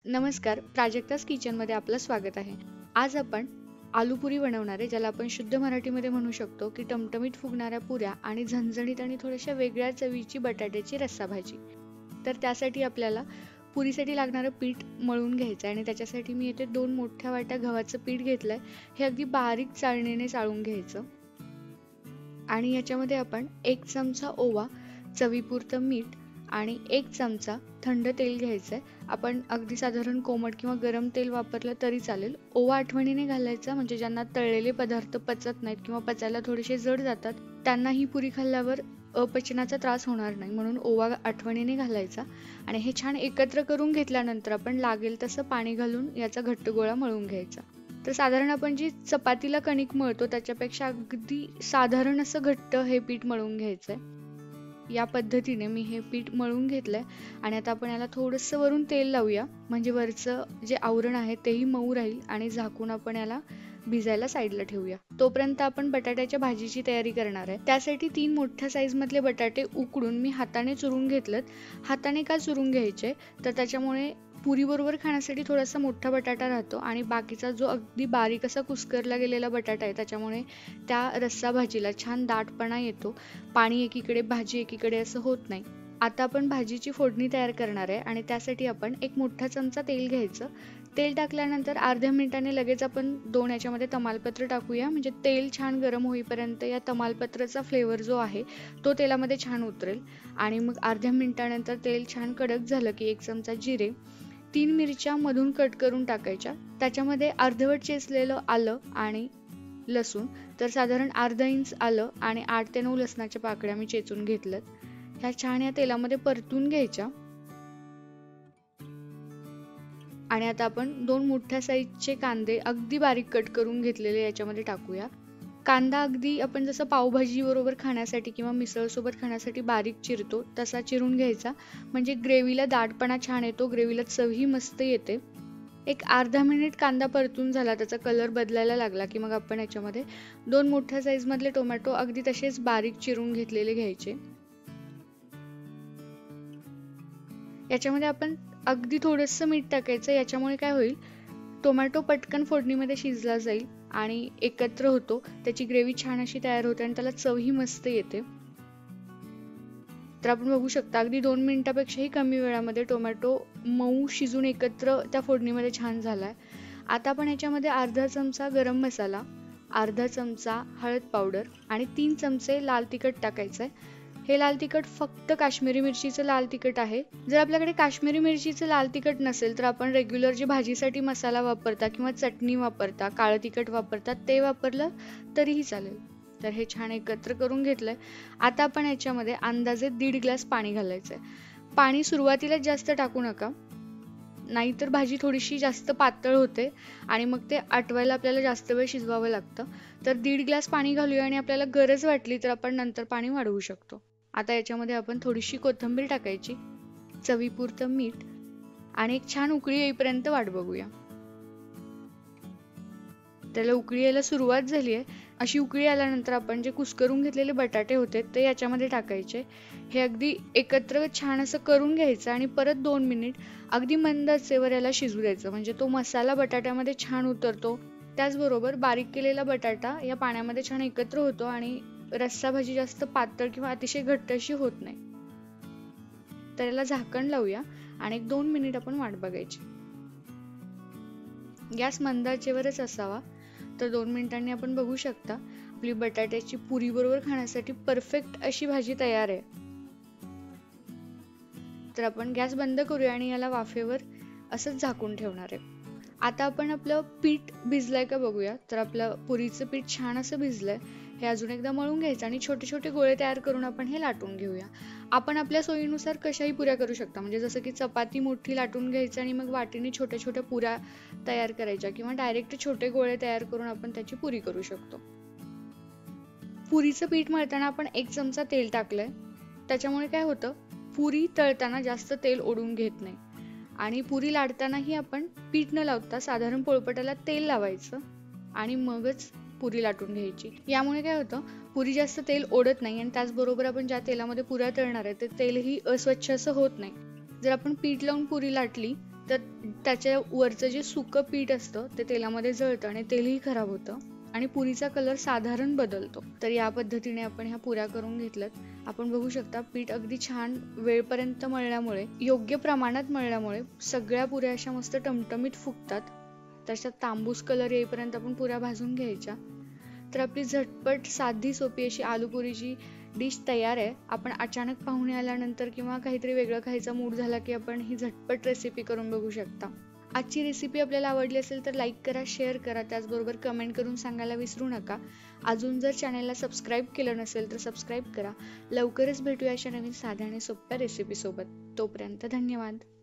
नमस्कार, प्राजक्तास किचनमध्ये आपलं स्वागत आहे. आज आपण आलू पुरी बनवणार आहे, ज्याला आपण शुद्ध मराठीमध्ये म्हणू शकतो की टमटमीत फुगणाऱ्या पुऱ्या आणि झणझणीत आणि थोड्याशा वेगळ्या चवीची बटाट्याची रस्सा भाजी. तर त्यासाठी आपल्याला पुरीसाठी लागणारं पीठ मळून घ्यायचं आहे आणि त्याच्यासाठी मी येथे 2 मोठ्या वाट्या गव्हाचं पीठ घेतलंय. हे अगदी बारीक चाळणीने चाळून घ्यायचं आणि याच्यामध्ये आपण 1 चमचा ओवा, चवीपुरतं मीठ आणि 1 चमचा थंड तेल घ्यायचंय. आपण अगदी साधारण कोमट किंवा गरम तेल वापरलं तरी चालेल. ओवा आठवणीने घालायचा, म्हणजे ज्यांना तळलेले पदार्थ पचत नाहीत किंवा पचायला थोडेसे जड जातात त्यांना ही पुरी खाल्ल्यावर अपचनाचा त्रास होणार नाही, म्हणून ओवा आठवणीने घालायचा. आणि हे छान एकत्र करून घेतल्यानंतर आपण लागेल तसं पाणी घालून याचा घट्ट गोळा मळून घ्यायचा. तर साधारण आपण जी चपातीला कणिक मळतो त्याच्यापेक्षा अगदी साधारण असं घट्ट हे पीठ मळून घ्यायचंय. या पद्धतीने मी हे पीठ मळून घेतलंय आणि आता आपण याला थोडंसं वरून तेल लावूया, म्हणजे वरचं जे आवरण आहे तेही मऊ राहील आणि झाकून आपण याला भिजायला साईडला ठेवूया. तोपर्यंत आपण बटाट्याच्या भाजीची तयारी करणार आहे. त्यासाठी 3 मोठ्या साईज मधले बटाटे उकडून मी हाताने चुरून घेतलेत. हाताने का चुरून घ्यायचे, तर त्याच्यामुळे पुरी बरोबर खाण्यासाठी थोडासा मोठा बटाटा राहतो आणि बाकीचा जो अगदी बारीक असा कुस्करला गेलेला बटाटा आहे त्याच्यामुळे त्या रस्सा भाजीला छान दाटपणा येतो. पाणी एकीकडे भाजी एकीकडे असं होत नाही. आता आपण भाजीची फोडणी तयार करणार आहे आणि त्यासाठी आपण 1 मोठा चमचा तेल घ्यायचं. तेल टाकल्यानंतर अर्ध्या मिनिटाने लगेच आपण 2 याच्यामध्ये तमालपत्र टाकूया, म्हणजे तेल छान गरम होईपर्यंत या तमालपत्राचा फ्लेवर जो आहे तो तेलामध्ये छान उतरेल. आणि मग अर्ध्या मिनिटानंतर तेल छान कडक झालं की 1 चमचा जिरे, 3 मिरच्या मधून कट करून टाकायच्या. त्याच्यामध्ये अर्धवट चेचलेलं आलं आणि लसूण, तर साधारण अर्धा इंच आलं आणि 8 ते 9 लसणाच्या पाकळ्या मी चेचून घेतल्यात. ह्या छान या तेलामध्ये परतून घ्यायच्या. आणि आता आपण 2 मोठ्या साईजचे कांदे अगदी बारीक कट करून घेतलेले याच्यामध्ये टाकूया. कांदा अगदी आपण जसं पावभाजी बरोबर खाण्यासाठी किंवा मिसळ सोबत खाण्यासाठी बारीक चिरतो तसा चिरून घ्यायचा, म्हणजे ग्रेव्हीला दाटपणा छान येतो, ग्रेव्हीला चवही मस्त येते. एक अर्धा मिनिट कांदा परतून झाला, त्याचा कलर बदलायला लागला की मग आपण याच्यामध्ये 2 मोठ्या साईज मधले टोमॅटो अगदी तसेच बारीक चिरून घेतलेले घ्यायचे. याच्यामध्ये आपण अगदी थोडंसं मीठ टाकायचं. याच्यामुळे काय होईल, टोमॅटो पटकन फोडणीमध्ये शिजला जाईल आणि एकत्र होतो, त्याची ग्रेव्ही छान अशी तयार होते आणि त्याला चवही मस्त येते. तर आपण बघू शकता अगदी 2 मिनिटापेक्षाही कमी वेळामध्ये टोमॅटो मऊ शिजून एकत्र त्या फोडणीमध्ये छान झालाय. आता आपण याच्यामध्ये अर्धा चमचा गरम मसाला, अर्धा चमचा हळद पावडर आणि 3 चमचे लाल तिखट टाकायचंय. हे लाल तिखट फक्त काश्मीरी मिरचीचं लाल तिखट आहे. जर आपल्याकडे काश्मीरी मिरचीचं लाल तिखट नसेल तर आपण रेग्युलर जे भाजीसाठी मसाला वापरता किंवा चटणी वापरता, काळं तिखट वापरतात, ते वापरलं तरीही चालेल. तर हे छान एकत्र करून घेतलंय. आता आपण याच्यामध्ये अंदाजे 1.5 ग्लास पाणी घालायचंय. पाणी सुरुवातीला जास्त टाकू नका, नाहीतर भाजी थोडीशी जास्त पातळ होते आणि मग ते आटवायला आपल्याला जास्त वेळ शिजवावं लागतं. तर 1.5 ग्लास पाणी घालूया आणि आपल्याला गरज वाटली तर आपण नंतर पाणी वाढवू शकतो. आता याच्यामध्ये आपण थोडीशी कोथिंबीर टाकायची, चवीपुरतं मीठ आणि एक छान उकळी येईपर्यंत वाट बघूया. त्याला उकळी यायला सुरुवात झाली आहे. अशी उकळी आल्यानंतर आपण जे कुस्करून घेतलेले बटाटे होते ते याच्यामध्ये टाकायचे. हे अगदी एकत्र छान असं करून घ्यायचं आणि परत 2 मिनिट अगदी मंद आचेवर याला शिजू द्यायचं, म्हणजे तो मसाला बटाट्यामध्ये छान उतरतो. त्याचबरोबर बारीक केलेला बटाटा या पाण्यामध्ये छान एकत्र होतो आणि रस्सा भाजी जास्त पातळ किंवा अतिशय घट्ट अशी होत नाही. तर याला झाकण लावूया आणि 1-2 मिनिट आपण वाट बघायची. गॅस मंद आचेवरच असावा. तर 2 मिनिटांनी आपण बघू शकता आपली बटाट्याची पुरी बरोबर खाण्यासाठी परफेक्ट अशी भाजी तयार आहे. तर आपण गॅस बंद करूया आणि याला वाफेवर असंच झाकून ठेवणार आहे. आता आपण आपलं पीठ भिजलंय का बघूया. तर आपलं पुरीचं पीठ छान असं भिजलंय. हे अजून एकदा मळून घ्यायचं आणि छोटे छोटे गोळे तयार करून आपण हे लाटून घेऊया. आपण आपल्या सोयीनुसार कशाही पुऱ्या करू शकता, म्हणजे जसं की चपाती मोठी लाटून घ्यायची आणि मग वाटीने छोट्या छोट्या पुऱ्या तयार करायच्या किंवा डायरेक्ट छोटे गोळे तयार करून आपण त्याची पुरी करू शकतो. पुरीचं पीठ मळताना आपण 1 चमचा तेल टाकलंय. त्याच्यामुळे काय होतं, पुरी तळताना जास्त तेल ओढून घेत नाही आणि पुरी लाटतानाही आपण पीठ न लावता साधारण पोळपाटाला तेल लावायचं आणि मगच पुरी लाटून घ्यायची. यामुळे काय होतं, पुरी जास्त तेल ओढत नाही आणि त्याचबरोबर आपण ज्या तेलामध्ये पुऱ्या तळणार आहे ते तेलही अस्वच्छ असं होत नाही. जर आपण पीठ लावून पुरी लाटली तर त्याच्या वरचं जे सुकं पीठ असतं ते तेलामध्ये जळतं आणि तेलही खराब होतं आणि पुरीचा कलर साधारण बदलतो. तर या पद्धतीने आपण ह्या पुऱ्या करून घेतल्यात. आपण बघू शकता पीठ अगदी छान वेळपर्यंत मळल्यामुळे, योग्य प्रमाणात मळल्यामुळे सगळ्या पुऱ्या अशा मस्त टमटमीत फुगतात. त्याच्यात तांबूस कलर येईपर्यंत आपण पुऱ्या भाजून घ्यायच्या. तर आपली झटपट साधी सोपी अशी आलूपुरीची डिश तयार आहे. आपण अचानक पाहुणे आल्यानंतर किंवा काहीतरी वेगळं खायचा मूड झाला की आपण ही झटपट रेसिपी करून बघू शकता. आजची रेसिपी आपल्याला आवडली असेल तर लाईक करा, शेअर करा, त्याचबरोबर कमेंट करून सांगायला विसरू नका. अजून जर चॅनलला सबस्क्राईब केलं नसेल तर सबस्क्राईब करा. लवकरच भेटूया अशा नवीन साध्या आणि सोप्या रेसिपीसोबत. तोपर्यंत धन्यवाद.